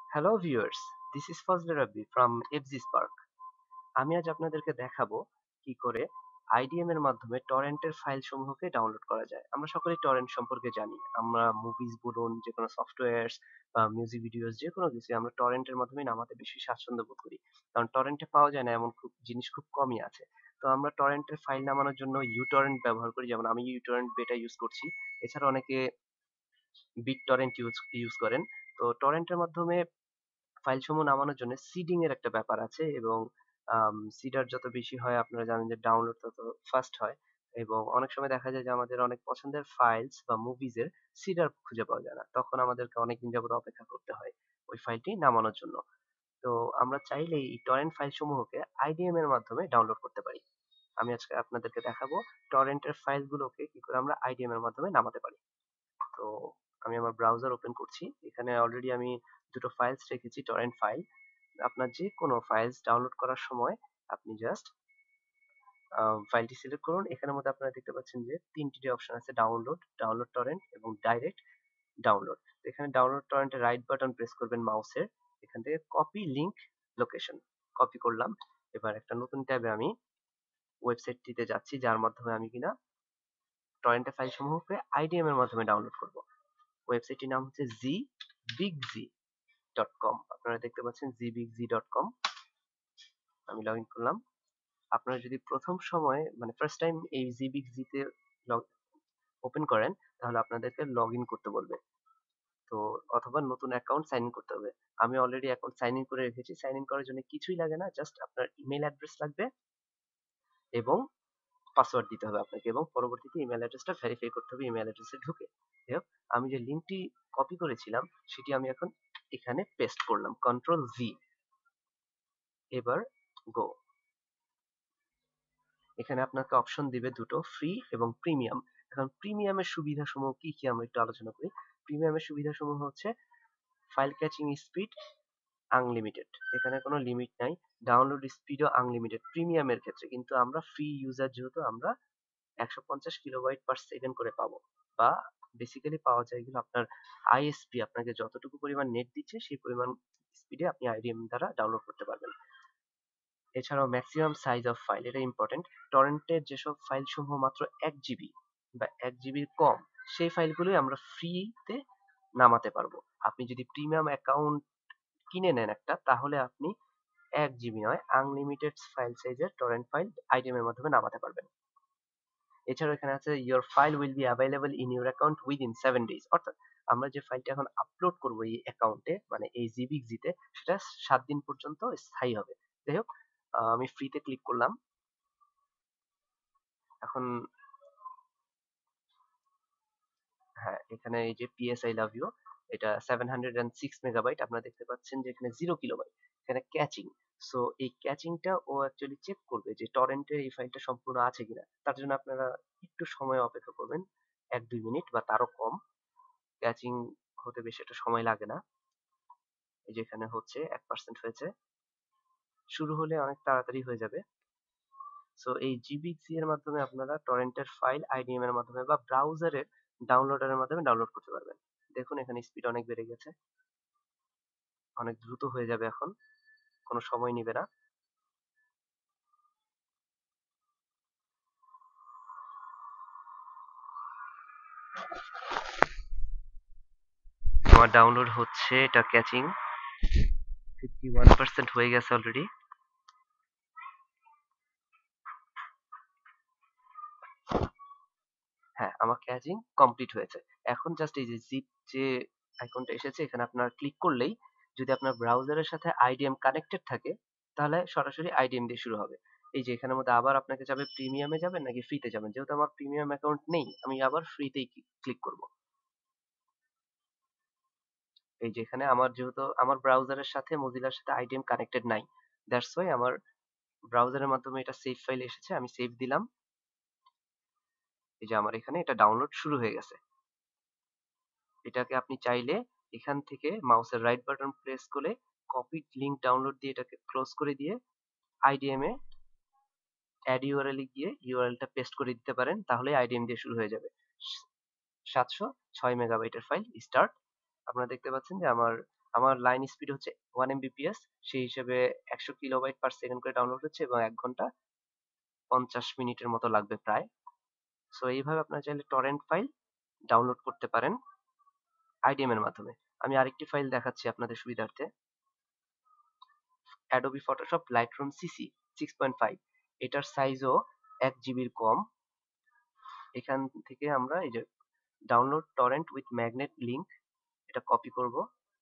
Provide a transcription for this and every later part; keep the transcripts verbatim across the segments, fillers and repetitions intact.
Hello viewers, this is Fazle Rabbi from FG Spark. আমি আজ আপনাদেরকে দেখাবো কি করে আইডিএম এর মাধ্যমে টরেন্টের ফাইল সমূহকে ডাউনলোড করা যায়। আমরা সকলেই টরেন্ট সম্পর্কে জানি। আমরা মুভিজ বলুন, যে কোনো সফটওয়্যারস বা মিউজিক ভিডিওস যে কোনো কিছু আমরা টরেন্টের মাধ্যমে নামাতে বেশি স্বাচ্ছন্দ্য বোধ করি। কারণ টরেন্টে পাওয়া যায় না এমন খুব জিনিস খুব কমই আছে। তো আমরা টরেন্টের ফাইল নামানোর জন্য ইউটরেন্ট ব্যবহার করি, যেমন আমি ইউটরেন্ট বেটা ইউজ করছি। এছাড়া অনেকে বিট টরেন্ট ইউজ ইউজ করেন। তো টরেন্টের মাধ্যমে ফাইল সমূহ নামানোর জন্য সিডিং এর একটা ব্যাপার আছে, এবং সিডার যত বেশি হয় আপনারা জানেন যে ডাউনলোড তত ফাস্ট হয়। এবং অনেক সময় দেখা যায় যে আমাদের অনেক পছন্দের ফাইলস বা মুভিজ এর সিডার খুঁজে পাওয়া যায় না, তখন আমাদেরকে অনেকদিন যাবত অপেক্ষা করতে হয় ওই ফাইলটি নামানোর জন্য। তো আমরা চাইলেই এই টরেন্ট ফাইল সমূহকে আইডিএম এর মাধ্যমে ডাউনলোড করতে পারি। আমি আজকে আপনাদেরকে দেখাবো টরেন্টের ফাইলগুলোকে কি করে আমরা আইডিএম এর মাধ্যমে নামাতে পারি। তো আমি আমার ব্রাউজার ওপেন করছি। এখানে অলরেডি আমি দুটো ফাইলস রেখেছি, টরেন্ট ফাইল। আপনার যে কোনো ফাইলস ডাউনলোড করার সময় আপনি জাস্ট ফাইলটি সিলেক্ট করুন। এখানের মধ্যে আপনারা দেখতে পাচ্ছেন যে তিনটি অপশন আছে: ডাউনলোড, ডাউনলোড টরেন্ট এবং ডাইরেক্ট ডাউনলোড। এখানে ডাউনলোড টরেন্টের রাইট বাটন প্রেস করবেন মাউসের, এখান থেকে কপি লিংক লোকেশন কপি করলাম। এবার একটা নতুন ট্যাবে আমি ওয়েবসাইটটিতে যাচ্ছি, যার মাধ্যমে আমি কিনা টরেন্টের ফাইল সমূহকে আইডিএম এর মাধ্যমে ডাউনলোড করব। ওয়েবসাইটটির নাম হচ্ছে জি বিগ জি ডট কম। আপনারা দেখতে পাচ্ছেন জি বিগ জি ডট কম। আমি লগ ইন করলাম। আপনারা যদি প্রথম সময় মানে ফার্স্ট টাইম এই জি বিগ জি তে ওপেন করেন, তাহলে আপনাদেরকে লগ ইন করতে বলবে। তো অথবা নতুন অ্যাকাউন্ট সাইন ইন করতে হবে। আমি অলরেডি অ্যাকাউন্ট সাইন ইন করে রেখেছি। সাইন ইন করার জন্য কিছুই লাগে না, জাস্ট আপনার ইমেল অ্যাড্রেস লাগবে এবং পাসওয়ার্ড দিতে হবে আপনাকে, এবং পরবর্তীতে ইমেল অ্যাড্রেসটা ভেরিফাই করতে হবে ইমেল অ্যাড্রেসে ঢুকে। যাই হোক, আমি যে লিঙ্কটি কপি করেছিলাম সেটি আমি এখন এখানে পেস্ট করলাম, কন্ট্রোল ভি। এবার গো। এখানে আপনাকে অপশন দিবে দুটো, ফ্রি এবং প্রিমিয়াম। এখন প্রিমিয়ামের সুবিধা সমূহ কি কি আমরা একটু আলোচনা করি। প্রিমিয়ামের সুবিধা সমূহ হচ্ছে ফাইল ক্যাচিং স্পিড আনলিমিটেড, এখানে কোনো লিমিট নাই। ডাউনলোড স্পিডও আনলিমিটেড প্রিমিয়ামের ক্ষেত্রে, কিন্তু আমরা ফ্রি ইউজার যেহেতু আমরা একশো পঞ্চাশ কিলোবাইট পার সেকেন্ড করে পাবো। বা বেসিক্যালি পাওয়া যায় এগুলো আপনার আইএসপি আপনাকে যতটুকু পরিমাণ নেট দিচ্ছে সেই পরিমাণ স্পিডে আপনি আইডিএম দ্বারা ডাউনলোড করতে পারবেন। এছাড়াও ম্যাক্সিমাম সাইজ অফ ফাইল, এটা ইম্পর্টেন্ট। টরেন্টের যেসব ফাইল সমূহ মাত্র এক জিবি বা এক জিবির কম, সেই ফাইলগুলোই আমরা ফ্রিতে নামাতে পারবো। আপনি যদি প্রিমিয়াম অ্যাকাউন্ট কিনে নেন একটা, তাহলে আপনি এক জিবি নয়, আনলিমিটেড ফাইল সাইজের টরেন্ট ফাইল আইডিএম এর মাধ্যমে নামাতে পারবেন। এছাড়াও এখানে আছে your file will be available in your account within seven days, অর্থাৎ আমরা যে ফাইলটা এখন আপলোড করবো এই অ্যাকাউন্টে মানে এই জিবিক্সিতে, সেটা সাত দিন পর্যন্ত স্থায়ী হবে। যাই হোক, আহ, আমি ফ্রিতে ক্লিক করলাম। এখন হ্যাঁ, এখানে এই যে পিএস আই লাভ ইউ, এটা seven hundred and six megabyte. আপনারা দেখতে পাচ্ছেন যে এখানে জিরো কিলোবাইট, এখানে ক্যাচিং। সো এই ক্যাচিংটা ও অ্যাকচুয়ালি চেক করবে যে টরেন্টের এই ফাইলটা সম্পূর্ণ আছে কিনা। তার জন্য আপনারা একটু সময় অপেক্ষা করবেন, এক দুই মিনিট বা তারও কম। ক্যাচিং হতে বেশি একটা সময় লাগে না। এই যে এখানে হচ্ছে এক পার্সেন্ট হয়েছে, শুরু হলে অনেক তাড়াতাড়ি হয়ে যাবে। সো এই জিবিসি এর মাধ্যমে আপনারা টরেন্টের ফাইল আইডিএম এর মাধ্যমে বা ব্রাউজারের ডাউনলোডারের মাধ্যমে ডাউনলোড করতে পারবেন। দেখুন এখানে স্পিড অনেক বেড়ে গেছে, অনেক দ্রুত হয়ে যাবে এখন, কোনো সময় নিবে না। আমার ডাউনলোড হচ্ছে, এটা ক্যাচিং ফিফটি ওয়ান পার্সেন্ট হয়ে গেছে অলরেডি। হ্যাঁ, আমার ক্যাচিং কমপ্লিট হয়েছে। এখন জাস্ট এই যে জিপ যে আইকনটা এসেছে, এখানে আপনার ক্লিক করলেই যদি আপনার ব্রাউজারের সাথে আইডিএম কানেক্টেড থাকে, তাহলে সরাসরি আইডিএম দিয়ে শুরু হবে। এই যে এখানের মধ্যে আবার আপনাকে যাবে প্রিমিয়ামে যাবেন নাকি ফ্রিতে যাবেন। যেহেতু আমার প্রিমিয়াম অ্যাকাউন্ট নেই, আমি আবার ফ্রিতেই ক্লিক করব। এই যে এখানে আমার যেহেতু আমার ব্রাউজারের সাথে মজিলার সাথে আইডিএম কানেক্টেড নাই, দ্যাটস ওয়াই আমার ব্রাউজারের মাধ্যমে এটা সেভ ফাইল এসেছে, আমি সেভ দিলাম। এই যে আমার এখানে এটা ডাউনলোড শুরু হয়ে গেছে। এটাকে আপনি চাইলে এখান থেকে মাউসের রাইট বাটন প্রেস করে কপি লিংক ডাউনলোড দিয়ে এটাকে ক্লোজ করে দিয়ে আইডিএম এ অ্যাড ইউআরএল এ গিয়ে ইউআরএলটা পেস্ট করে দিতে পারেন, তাহলে আইডিএম দিয়ে শুরু হয়ে যাবে। সাতশো ছয় মেগাবাইটের ফাইল স্টার্ট। আপনারা দেখতে পাচ্ছেন যে আমার আমার লাইন স্পিড হচ্ছে ওয়ান এমবিপিএস, সেই হিসেবে একশো কিলোবাইট পার সেকেন্ড করে ডাউনলোড হচ্ছে এবং এক ঘন্টা পঞ্চাশ মিনিটের মতো লাগবে প্রায়। সো এইভাবে আপনারা চাইলে টরেন্ট ফাইল ডাউনলোড করতে পারেন আইডিএম এর মাধ্যমে। আমি আরেকটি ফাইল দেখাচ্ছি আপনাদের সুবিধার্থে। Adobe Photoshop Lightroom CC six point five, এটার সাইজও এক জিবির কম। এখান থেকে আমরা এই যে download torrent with magnet link, এটা কপি করব,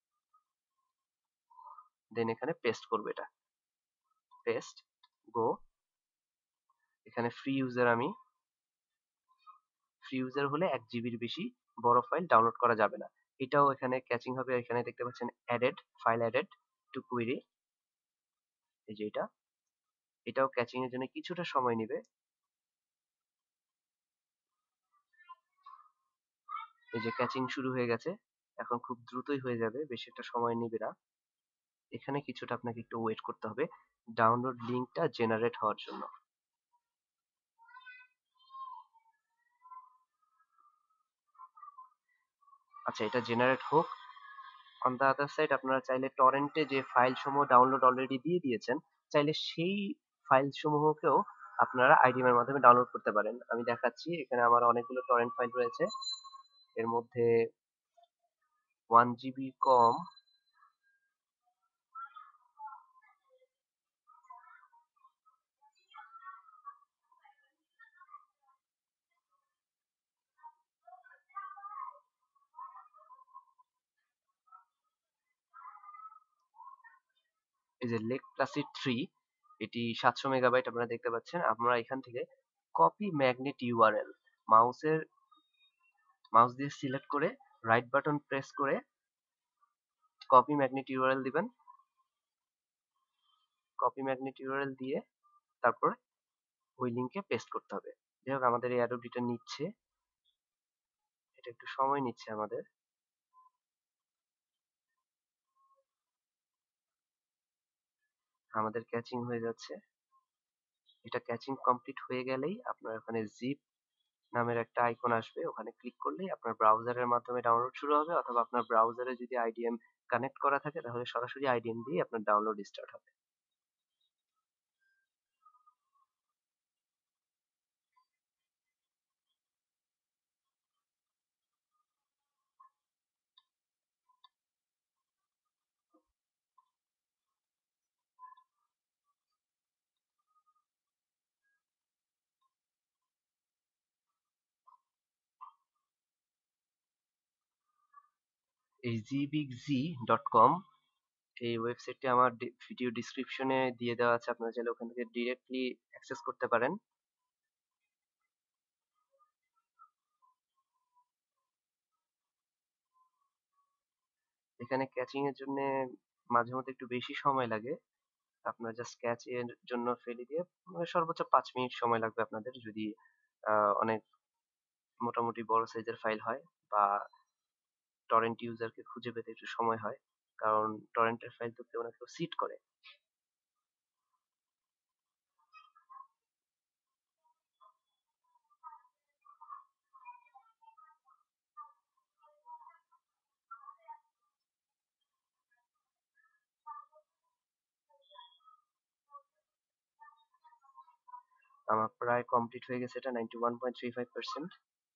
দেন এখানে পেস্ট করব, এটা পেস্ট গো। এখানে ফ্রি ইউজার, আমি ফ্রি ইউজার হলে এক জিবির বেশি বড় ফাইল ডাউনলোড করা যাবে না। এটাও এখানে ক্যাচিং হবে। এখানে দেখতে পাচ্ছেন added file, added to queue, এই যে এটা, এটাও ক্যাচিং এর জন্য কিছুটা সময় নেবে। এই যে ক্যাচিং শুরু হয়ে গেছে, এখন খুব দ্রুতই হয়ে যাবে, বেশি একটা সময় নেবে না। এখানে কিছুটা আপনাকে একটু ওয়েট করতে হবে ডাউনলোড লিংকটা জেনারেট হওয়ার জন্য। আচ্ছা, এটা জেনারেট হোক। অন দা আদার সাইড আপনারা চাইলে টরেন্টে যে ফাইল সমূহ ডাউনলোড অলরেডি দিয়ে দিয়েছেন, চাইলে সেই ফাইল সমূহকেও আপনারা আইডিএম এর মাধ্যমে ডাউনলোড করতে পারেন। আমি দেখাচ্ছি, এখানে আমার অনেকগুলো টরেন্ট ফাইল রয়েছে, এর মধ্যে ওয়ান জিবি কম এই যে লেক প্লাসিড থ্রি, এটি সাতশো মেগাবাইট আপনারা দেখতে পাচ্ছেন। আমরা এখান থেকে কপি ম্যাগনেট ইউআরএল, মাউসের মাউস দিয়ে সিলেক্ট করে রাইট বাটন প্রেস করে কপি ম্যাগনেট ইউআরএল দিবেন। কপি ম্যাগনেট ইউআরএল দিয়ে তারপর ওই লিংকে পেস্ট করতে হবে। যাই হোক, আমাদের এই অ্যাডোবিটা নিচ্ছে, এটা একটু সময় নিচ্ছে আমাদের। আমাদের ক্যাচিং হয়ে যাচ্ছে। এটা ক্যাচিং কমপ্লিট হয়ে গেলেই আপনার ওখানে জিপ নামের একটা আইকন আসবে, ওখানে ক্লিক করলেই আপনার ব্রাউজারের মাধ্যমে ডাউনলোড শুরু হবে, অথবা আপনার ব্রাউজারে যদি আইডিএম কানেক্ট করা থাকে তাহলে সরাসরি আইডিএম দিয়ে আপনার ডাউনলোড স্টার্ট হবে। এই জিবিগজি ডট কম, এই ওয়েবসাইটটি আমার ভিডিও ডিসক্রিপশনে দিয়ে দেওয়া আছে, আপনারা চাইলে ওখান থেকে ডিরেক্টলি অ্যাক্সেস করতে পারেন। এখানে ক্যাচিং এর জন্য মাঝে মধ্যে একটু বেশি সময় লাগে। আপনার জাস্ট ক্যাচ এর জন্য ফেলে দিয়ে মানে সর্বোচ্চ পাঁচ মিনিট সময় লাগবে আপনাদের, যদি আহ, অনেক মোটামুটি বড় সাইজের ফাইল হয় বা টরেন্ট ইউজারকে খুঁজে পেতে একটু সময় হয়, কারণ টরেন্টের ফাইল তো কেউ না কেউ সিড করে। আমার প্রায় কমপ্লিট হয়ে গেছে, এটা ninety one point three five percent,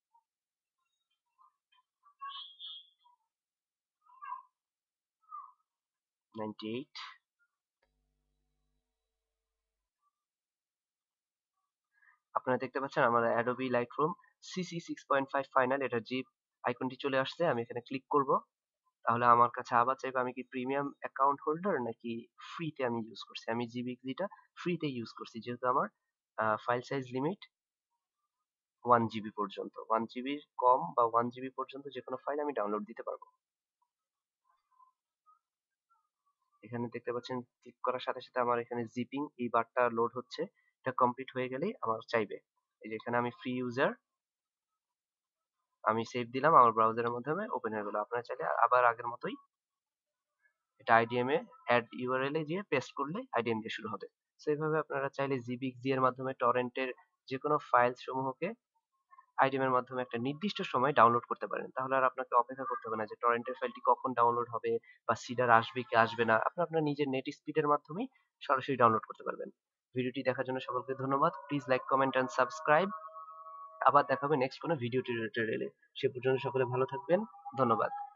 ninety eight. আপনারা দেখতে পাচ্ছেন আমার Adobe Lightroom CC six point five final, এটা জিপ আইকনটি চলে আসছে। আমি এখানে ক্লিক করব, তাহলে আমার কাছে আবার চাইবে আমি কি প্রিমিয়াম অ্যাকাউন্ট হোল্ডার নাকি ফ্রিতে আমি ইউজ করছি। আমি জিবিক্সিটা ফ্রিতে ইউজ করছি, যেহেতু আমার file size limit one GB পর্যন্ত, ওয়ান জিবির কম বা ওয়ান জিবি পর্যন্ত যে কোনো ফাইল আমি ডাউনলোড দিতে পারবো। এখানে দেখতে পাচ্ছেন ক্লিক করার সাথে সাথে আমার এখানে জিপিং এই বারটা লোড হচ্ছে। এটা কমপ্লিট হয়ে গেলেই আমার চাইবে, এই যে এখানে আমি ফ্রি ইউজার, আমি সেভ দিলাম, আমার ব্রাউজারের মাধ্যমে ওপেন হয়ে গেল। আপনারা চাইলে আবার আগের মতোই এটা আইডিএম এ অ্যাড ইউআরএল এ গিয়ে পেস্ট করলে আইডিএম দিয়ে শুরু হবে। সো এইভাবে আপনারা চাইলে জিবিক্সি এর মাধ্যমে টরেন্টের যে কোনো ফাইল সমূহকে আইডিএম এর মাধ্যমে একটা নির্দিষ্ট সময় ডাউনলোড করতে পারেন। তাহলে আর আপনাকে অপেক্ষা করতে হবে না যে টরেন্টের ফাইলটি কখন ডাউনলোড হবে বা সিডার আসবে কি আসবে না। আপনি আপনার নিজের নেট স্পিডের মাধ্যমেই সরাসরি ডাউনলোড করতে পারবেন। ভিডিওটি দেখার জন্য সকলকে ধন্যবাদ। Please like, comment and subscribe. আবার দেখা হবে নেক্সট কোনো ভিডিও টিউটোরিয়ালে। সে পর্যন্ত সকলে ভালো থাকবেন। ধন্যবাদ।